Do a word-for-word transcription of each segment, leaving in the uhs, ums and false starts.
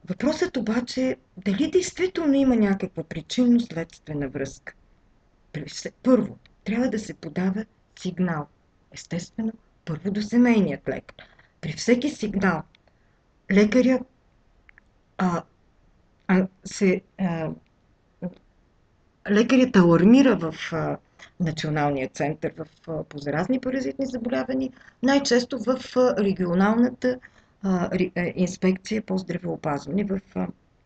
Въпросът обаче е дали действително има някаква причинно-следствена връзка. Първо, трябва да се подава сигнал. Естествено, първо до семейният лекар. При всеки сигнал лекаря а, а, се, а, лекарят алармира в а, Националния център в, а, по заразни паразитни заболявания, най-често в а, регионалната а, ри, а, инспекция по здравеопазване в а,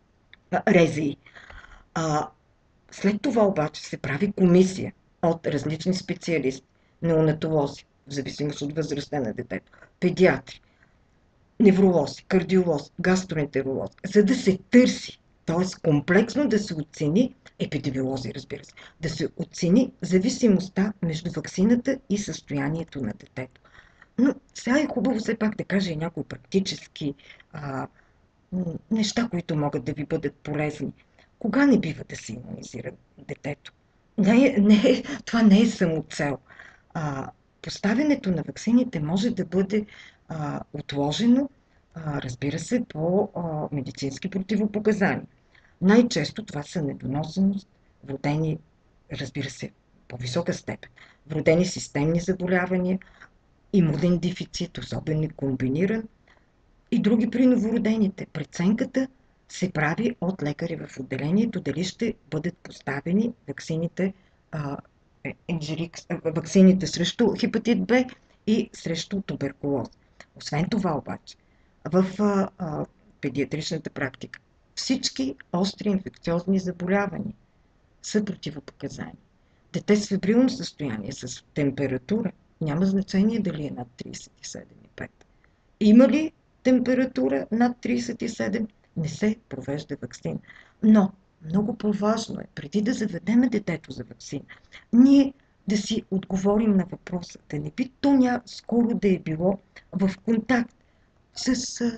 РЗИ. А, след това обаче се прави комисия от различни специалисти, неонатолози, в зависимост от възрастта на детето, педиатри, невролози, кардиолози, гастроентеролози, за да се търси, т.е. комплексно да се оцени, епидемиолози, разбира се, да се оцени зависимостта между ваксината и състоянието на детето. Но сега е хубаво все пак да кажа и някои практически а, неща, които могат да ви бъдат полезни. Кога не бива да се имунизира детето? Не, е, не, е, това не е самоцел. А, поставянето на ваксините може да бъде а, отложено, а, разбира се, по а, медицински противопоказания. Най-често това са недоносеност, вродени, разбира се, по висока степен, вродени системни заболявания, имунен дефицит, особено комбиниран, и други при новородените. Преценката се прави от лекари в отделението дали ще бъдат поставени ваксините, а, енджерикс, а, ваксините срещу хепатит Б и срещу туберкулоз. Освен това обаче, в а, а, педиатричната практика всички остри инфекциозни заболявания са противопоказани. Дете с фебрилно състояние, с температура, няма значение дали е над тридесет и седем и пет. Има ли температура над тридесет и седем, не се провежда ваксина. Но много по-важно е, преди да заведеме детето за ваксина, ние да си отговорим на въпроса, да не би то ня скоро да е било в контакт с а,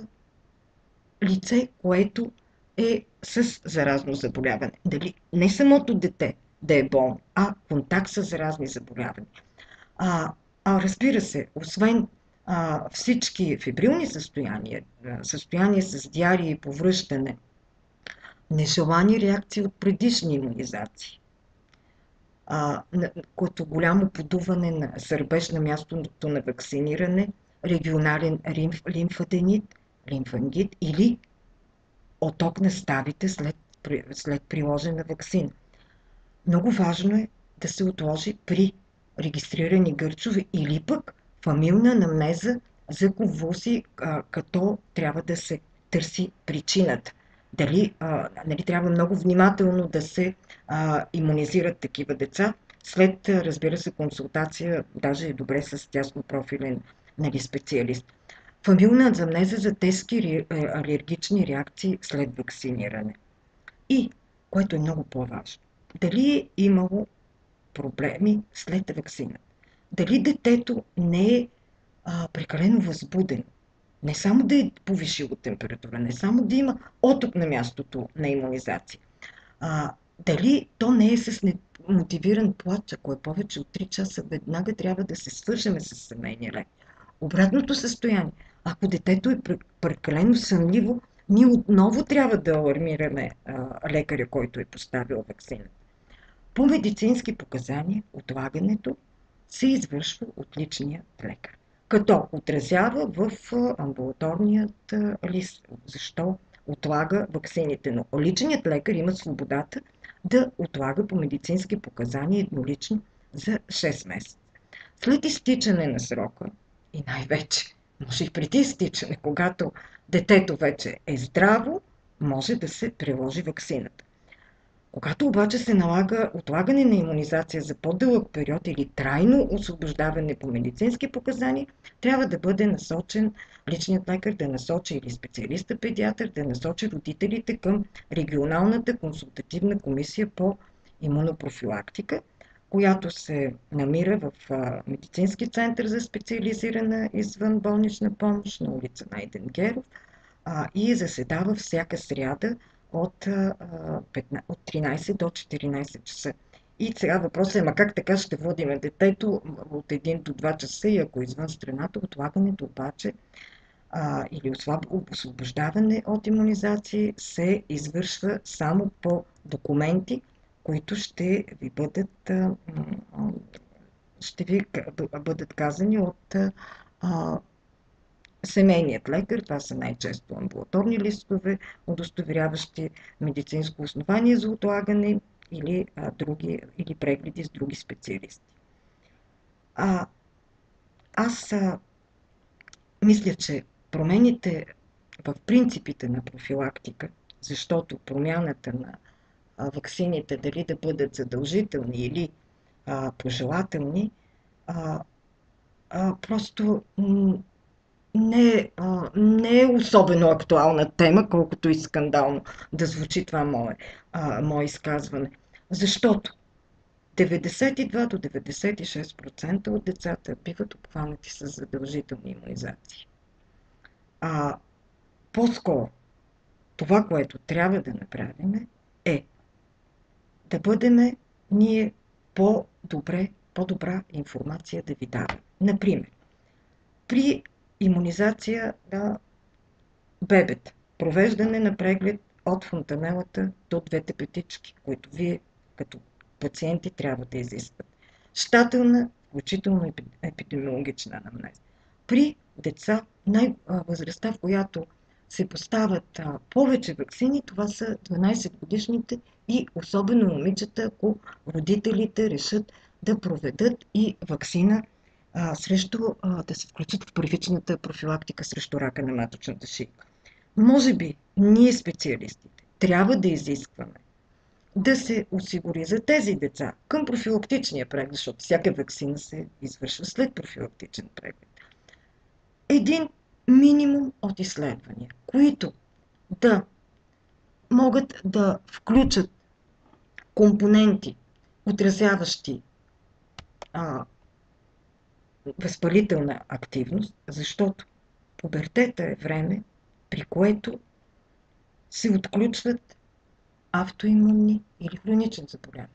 лице, което е с заразно заболяване. Дали не самото дете да е болно, а контакт с заразни заболявания. А, а разбира се, освен а, всички фебрилни състояния, състояния с диария и повръщане, нежелани реакции от предишни имунизации, а, като голямо подуване на сърбеж на мястото на вакциниране, регионален лимф, лимфаденит, лимфангит или оток на ставите след, след приложена ваксина. Много важно е да се отложи при регистрирани гърчове или пък фамилна анамнеза за конвулсии, като трябва да се търси причината. Дали а, нали, трябва много внимателно да се а, имунизират такива деца, след, разбира се, консултация, даже е добре с тяснопрофилен нали, специалист. Фамилна анамнеза за тежки алергични реакции след вакциниране. И, което е много по-важно, дали е имало проблеми след ваксината. Дали детето не е а, прекалено възбудено. Не само да е повишило температура, не само да има оток на мястото на имунизация. А, дали то не е с мотивиран плач, ако е повече от три часа, веднага трябва да се свържеме с семейния лекар. Обратното състояние, ако детето е прекалено сънливо, ние отново трябва да алармираме а, лекаря, който е поставил ваксината. По медицински показания отлагането се извършва от личния лекар, като отразява в амбулаторният лист защо отлага ваксините. Но личният лекар има свободата да отлага по медицински показания еднолично за шест месеца. След изтичане на срока и най-вече, може и преди изтичане, когато детето вече е здраво, може да се приложи ваксината. Когато обаче се налага отлагане на имунизация за по-дълъг период или трайно освобождаване по медицински показания, трябва да бъде насочен личният лекар да насочи или специалиста педиатър да насочи родителите към регионалната консултативна комисия по имунопрофилактика, която се намира в медицински център за специализирана извънболнична помощ на улица Найден Геров и заседава всяка сряда от, от тринайсет до четиринайсет часа. И сега въпросът е, ма как така ще водим детето от един до два часа и ако извън страната, отлагането обаче а, или освобождаване от имунизации се извършва само по документи, които ще ви бъдат, а, ще ви бъдат казани от а, семейният лекар. Това са най-често амбулаторни листове, удостоверяващи медицинско основание за отлагане или, а, други, или прегледи с други специалисти. А, аз а, мисля, че промените в принципите на профилактика, защото промяната на а, ваксините, дали да бъдат задължителни или а, пожелателни, а, а, просто не, а, не е особено актуална тема, колкото и скандално да звучи това мое, а, мое изказване. Защото деветдесет и два до деветдесет и шест процента от децата биват обхванати с задължителни имунизации. А по-скоро това, което трябва да направим, е да бъдем ние по-добре, по-добра информация да ви даваме. Например, при имунизация на бебета, провеждане на преглед от фонтанелата до двете петички, които вие като пациенти трябва да изисквате. Щателна, включително епидемиологична анамнеза. При деца, най-възрастта, в която се поставят а, повече ваксини, това са дванайсет годишните и особено момичета, ако родителите решат да проведат и ваксина а, срещу, а, да се включат в първичната профилактика срещу рака на маточната шийка. Може би ние специалистите трябва да изискваме да се осигури за тези деца към профилактичния преглед, защото всяка ваксина се извършва след профилактичен преглед, един минимум от изследвания, които да могат да включат компоненти, отразяващи а, възпалителна активност, защото пубертета е време, при което се отключват автоимунни или хронични заболявания.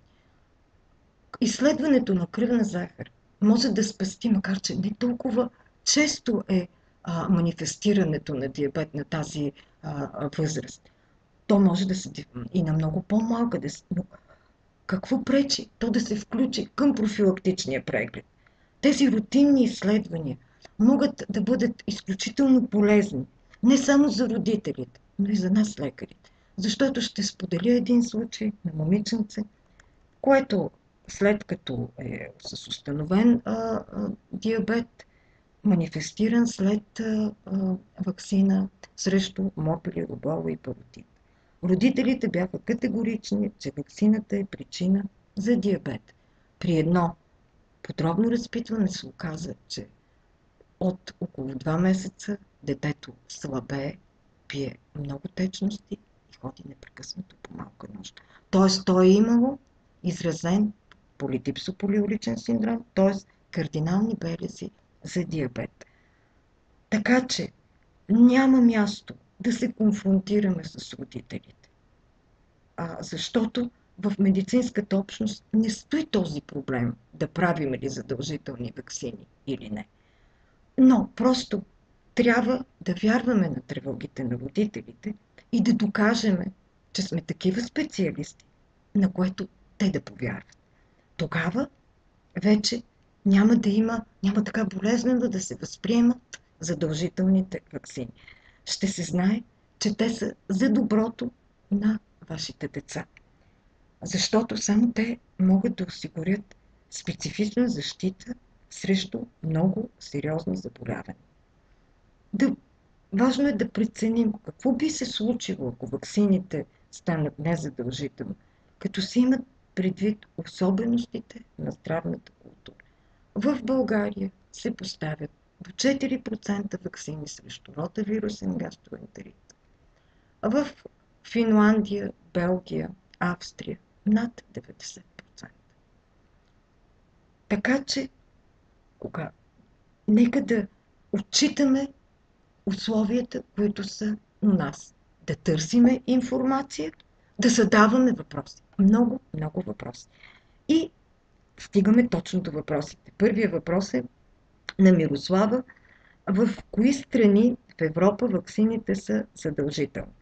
Изследването на кръвна захар може да спасти, макар че не толкова често е а, манифестирането на диабет на тази а, възраст. То може да се и на много по-малка, да се, но какво пречи то да се включи към профилактичния преглед? Тези рутинни изследвания могат да бъдат изключително полезни не само за родителите, но и за нас лекарите. Защото ще споделя един случай на момиченце, което след като е с установен а, а, диабет, манифестиран след а, а, ваксина срещу морбили, рубола и паротит. Родителите бяха категорични, че ваксината е причина за диабет. При едно подробно разпитване се оказа, че от около два месеца детето слабее, пие много течности и ходи непрекъснато по малка нощ. Тоест, то е имало изразен полидипсополиуричен синдром, т.е. кардинални белези за диабет. Така че няма място да се конфронтираме с родителите, а, защото в медицинската общност не стои този проблем да правим ли задължителни ваксини или не. Но просто трябва да вярваме на тревогите на родителите и да докажем, че сме такива специалисти, на което те да повярват. Тогава вече няма да има, няма така болезнено да се възприемат задължителните ваксини. Ще се знае, че те са за доброто на вашите деца. Защото само те могат да осигурят специфична защита срещу много сериозни заболявания. Да, важно е да преценим какво би се случило, ако ваксините станат незадължителни, като се имат предвид особеностите на здравната култура. В България се поставят до четири процента ваксини срещу ротавирусен гастроентерит. В Финландия, Белгия, Австрия над деветдесет процента. Така че, кога нека да отчитаме условията, които са у нас. Да търсиме информация, да задаваме въпроси. Много, много въпроси. И стигаме точно до въпросите. Първият въпрос е на Мирослава. В кои страни в Европа ваксините са задължителни.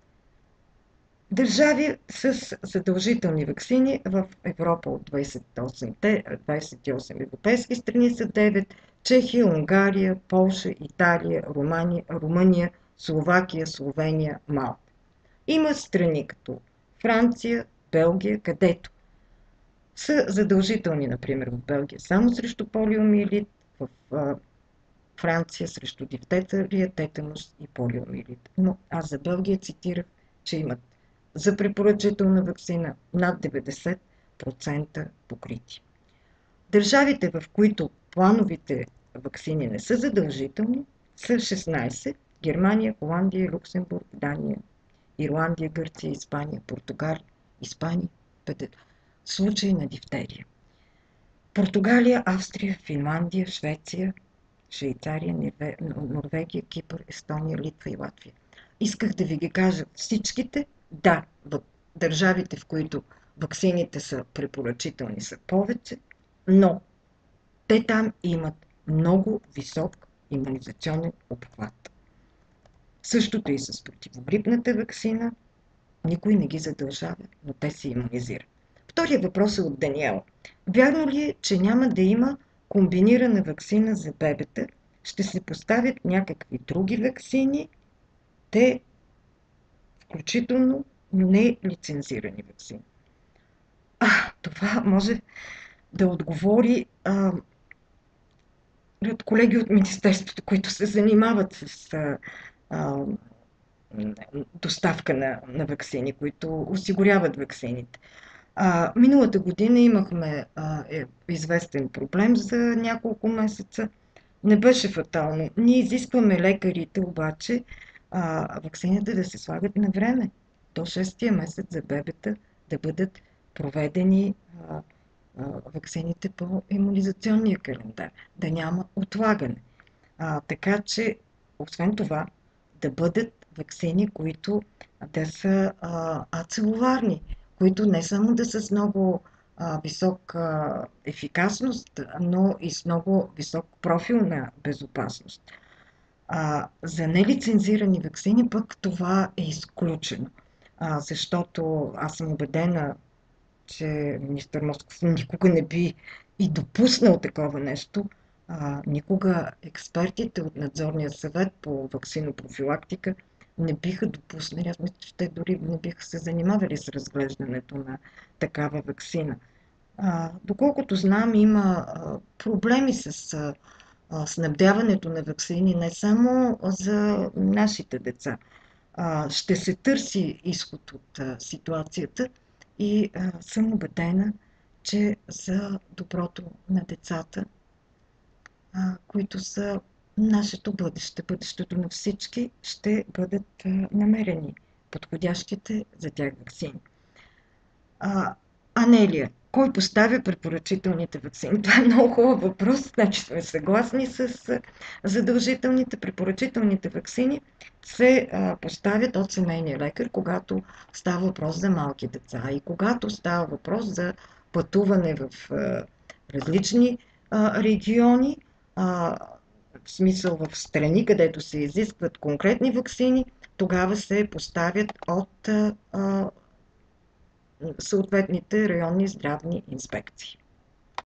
Държави с задължителни ваксини в Европа от двадесет и осем-те, двадесет и осем европейски страни са девет: Чехия, Унгария, Полша, Италия, Румъния, Румъния, Словакия, Словения, Малта. Има страни като Франция, Белгия, където са задължителни, например в Белгия само срещу полиомиелит, в а, Франция срещу дифтерия, тетанус и полиомиелит. Но аз за Белгия цитирах, че имат за препоръчителна ваксина над деветдесет процента покрити. Държавите, в които плановите ваксини не са задължителни, са шестнадесет: Германия, Холандия, Люксембург, Дания, Ирландия, Гърция, Испания, Португалия, Испания, случаи на дифтерия. Португалия, Австрия, Финландия, Швеция, Швейцария, Норвегия, Кипър, Естония, Литва и Латвия. Исках да ви ги кажа всичките. Да, в държавите, в които ваксините са препоръчителни, са повече, но те там имат много висок имунизационен обхват. Същото и с противогрипната ваксина. Никой не ги задължава, но те се имунизират. Втория въпрос е от Даниел. Вярно ли е, че няма да има комбинирана ваксина за бебета? Ще се поставят някакви други ваксини, те включително не лицензирани ваксини? А, това може да отговори а, колеги от Министерството, които се занимават с а, а, доставка на, на ваксини, които осигуряват ваксините. А, миналата година имахме а, е, известен проблем за няколко месеца. Не беше фатално. Ние изискваме лекарите обаче а, ваксините да се слагат на време. До шестия месец за бебета да бъдат проведени а, а, ваксините по имунизационния календар. Да няма отлагане. А, така че, освен това, да бъдат ваксини, които да са а, ацеловарни, които не само да са с много а, висока ефикасност, но и с много висок профил на безопасност. А, за нелицензирани ваксини пък това е изключено, а, защото аз съм убедена, че министър Москов никога не би и допуснал такова нещо. А, никога експертите от надзорния съвет по ваксинопрофилактика не биха допуснали, аз мисля, че те дори не биха се занимавали с разглеждането на такава ваксина. А, доколкото знам, има а, проблеми с а, а, снабдяването на ваксини не само за нашите деца. А, ще се търси изход от а, ситуацията и а, съм убедена, че за доброто на децата, а, които са нашето бъдеще, бъдещето на всички, ще бъдат а, намерени подходящите за тях ваксини. А, Анелия, кой поставя препоръчителните ваксини? Това е много хубав въпрос. Значи сме съгласни с а, задължителните, препоръчителните ваксини се а, поставят от семейния лекар, когато става въпрос за малки деца и когато става въпрос за пътуване в а, различни а, региони, а, в смисъл в страни, където се изискват конкретни ваксини, тогава се поставят от а, съответните районни здравни инспекции.